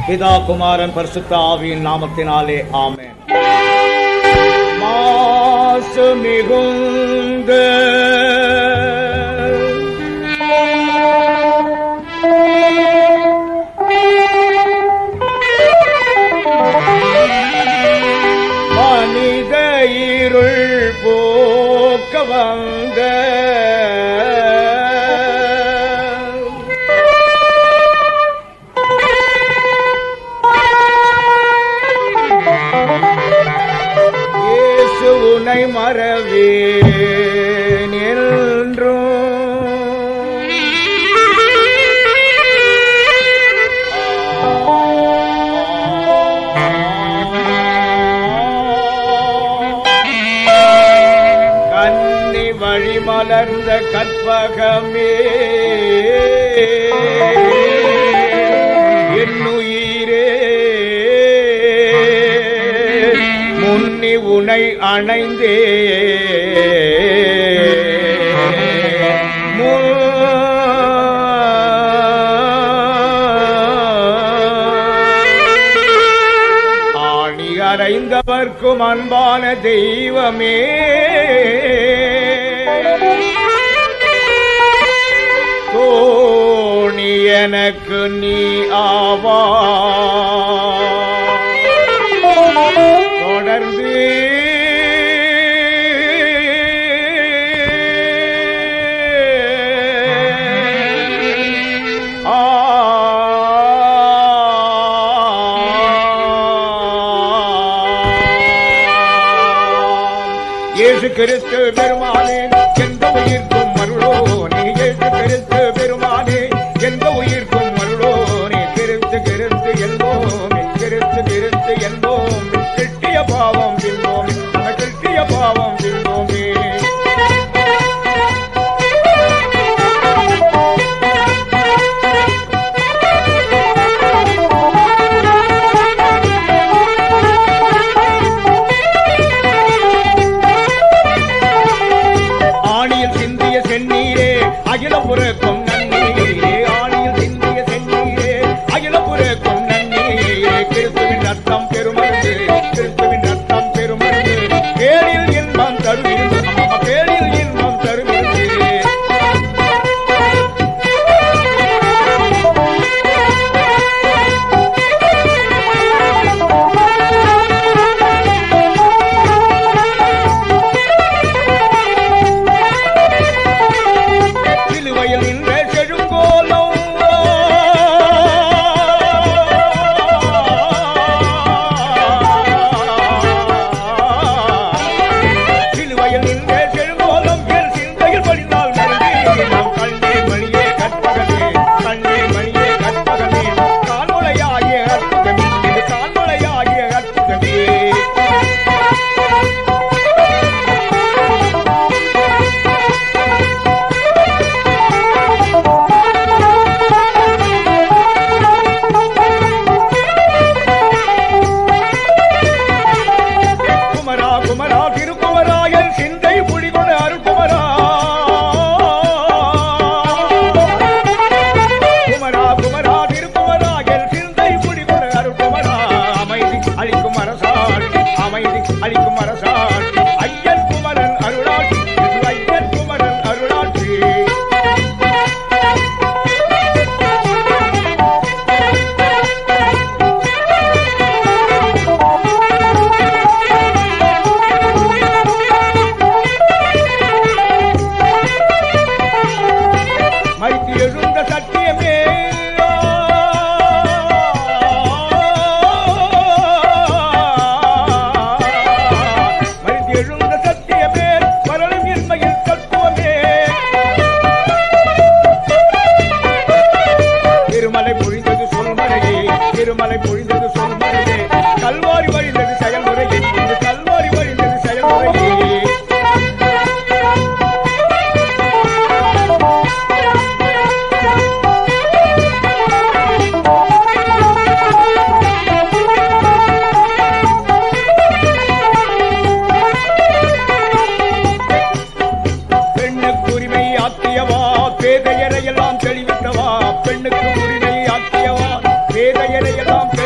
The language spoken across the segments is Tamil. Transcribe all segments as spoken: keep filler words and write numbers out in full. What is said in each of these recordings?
பிதா குமாரன் பரிசுத்த ஆவியின் நாமத்தினாலே ஆமென். மாசு மிகுந்த மனித இருள் போக்க வந்த இயேசு உன்னை மறவேன் என்றும் கன்னி வழி மலர்ந்த கற்பகமே என்னுயிரே முன்னி உனை அணைந்தே ஆணி அறைந்தவர்க்கும் அன்பான தெய்வமே தோணி எனக்கு நீ ஆவா தொடர்ந்து இயேசு கிறிஸ்து பெருமானே எந்த உயிர்க்கும் அருளோனே, இயேசு கிறிஸ்து பெருமானே எந்த உயிர்க்கும் அருளோனே, கிறிஸ்து கிறிஸ்து என்போமே, கிறிஸ்து கிறிஸ்து என்போம், கிட்டிய பாவம் தின்போமே, நம்ம கிட்டிய பாவம் தின்போமே. ஆணியில் சிந்திய செந்நீரே அகிலபுரக்கும் நன்னீரே, ஆணியில் சிந்திய செந்நீரே அகிலபுரக்கும் நன்னீரே, கிறிஸ்துவின் ரத்தம் பெருமருந்து, கிறிஸ்துவின் ரத்தம் பெருமருந்து, பேரில் இன்பம் தருவிருந்து, பேரில் இன்பம் தருவிருந்து. சிலுவையில் நின்ற செழுங்கோலம் சிலுவையில் நின்ற செழுங்கோலம் என் சிந்தையில் படிந்தால் நன்றி நாம் கண்ணே மணியே கற்பகமே, கண்ணே மணியே கற்பகமே, கால்முளையாகிய அற்புதமே, இது கால்முளையாகிய அற்புதமே. குமரா குமரா திருக்குமரா என் சிந்தை புடிகொண்ட அருள்குமரா, குமரா குமரா திருக்குமரா என் சிந்தை புடிகொண்ட அருள்குமரா, அமைதி அளிக்கும் அரசாட்சி, அமைதி அளிக்கும் அரசாட்சி, ஐயன் குமரன் அருளாட்சி, ஐயன் குமரன் அருளாட்சி. மரித்து எழுந்த சத்தியமே மரித்து எழுந்த சத்தியமே வரலும் இன்மையில் தத்துவமே, திருமலை பொழிந்தது சொல்மறையே, திருமலை பொழிந்தது சொல்மறையே, கல்வாரி வழிந்தது செயல்முறையே, இந்த கல்வாரி வழிந்தது செயல்முறையே. பெண்ணுக்கு உரிமை ஆக்கியவா பேதையரையெல்லாம் தெளிவித்தவா, பெண்ணுக்கு உரிமை ஆக்கியவா பேதையரையெல்லாம்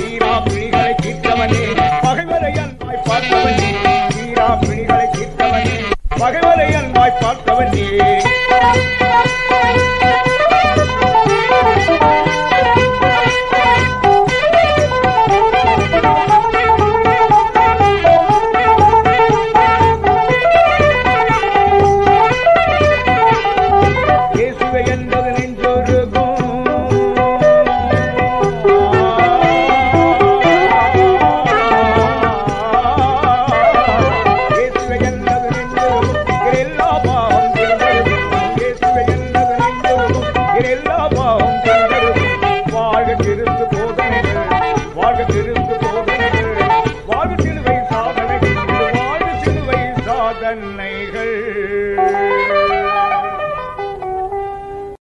தீரா பிணிகளை தீர்த்தவனே பகைவரை அன்பாய் பார்த்தவனே தீரா பிணிகளை தீர்த்தவனே பகைவரை அன்பாய் பார்த்தவனே